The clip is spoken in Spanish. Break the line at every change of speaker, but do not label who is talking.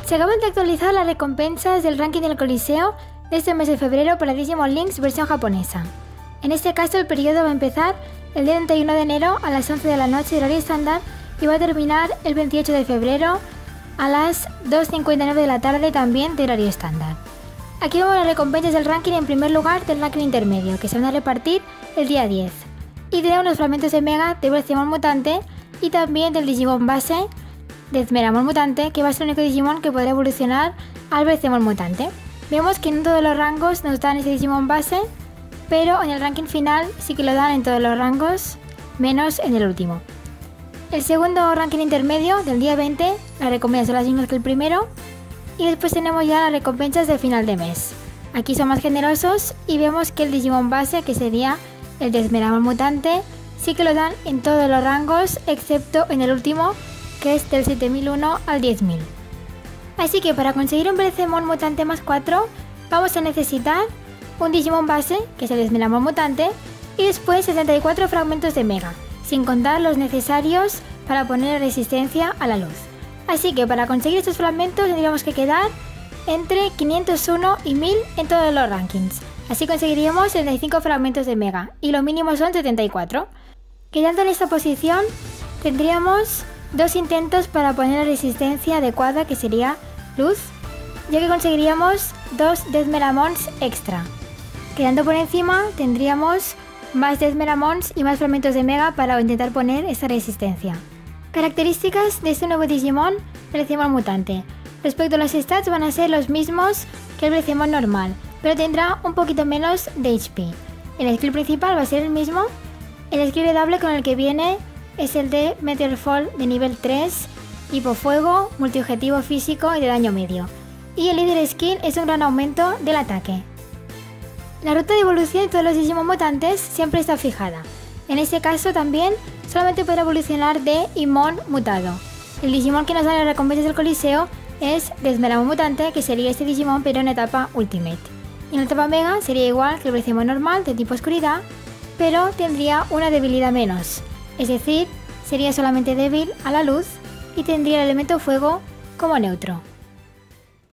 Se acaban de actualizar las recompensas del ranking del Coliseo de este mes de febrero para Digimon Links versión japonesa. En este caso el periodo va a empezar el día 31 de enero a las 11 de la noche de horario estándar y va a terminar el 28 de febrero a las 2:59 de la tarde también de horario estándar. Aquí vemos las recompensas del ranking en primer lugar del ranking intermedio, que se van a repartir el día 10. Y tenemos los fragmentos de Mega de Brecemon Mutante y también del Digimon base de Esmeramon Mutante, que va a ser el único Digimon que podrá evolucionar al Brecemon Mutante. Vemos que en todos los rangos nos dan ese Digimon base, pero en el ranking final sí que lo dan en todos los rangos, menos en el último. El segundo ranking intermedio del día 20, las recompensas son las mismas que el primero, y después tenemos ya las recompensas de final de mes. Aquí son más generosos y vemos que el Digimon base, que sería el de Esmeramon Mutante, sí que lo dan en todos los rangos, excepto en el último, que es del 7001 al 10000. Así que para conseguir un Brecemon Mutante más 4, vamos a necesitar un Digimon base, que es el Esmeramon Mutante, y después 64 fragmentos de Mega, sin contar los necesarios para poner resistencia a la luz. Así que para conseguir estos fragmentos tendríamos que quedar entre 501 y 1000 en todos los rankings. Así conseguiríamos 75 fragmentos de Mega, y lo mínimo son 74. Quedando en esta posición, tendríamos dos intentos para poner la resistencia adecuada, que sería luz, ya que conseguiríamos dos Esmeramons extra. Quedando por encima, tendríamos más Esmeramons y más fragmentos de Mega para intentar poner esa resistencia. Características de este nuevo Digimon, Brecemon Mutante. Respecto a los stats van a ser los mismos que el Brecemon normal, pero tendrá un poquito menos de HP. El skill principal va a ser el mismo. El skill heredable con el que viene es el de Meteor Fall de nivel 3, tipo fuego, multiobjetivo físico y de daño medio. Y el líder skill es un gran aumento del ataque. La ruta de evolución de todos los Digimon mutantes siempre está fijada. En este caso también solamente podrá evolucionar de Imon mutado. El Digimon que nos da las recompensas del Coliseo es de Esmeramon Mutante, que sería este Digimon pero en etapa Ultimate. Y en la etapa Mega sería igual que el Brecemon normal de tipo oscuridad, pero tendría una debilidad menos. Es decir, sería solamente débil a la luz y tendría el elemento fuego como neutro.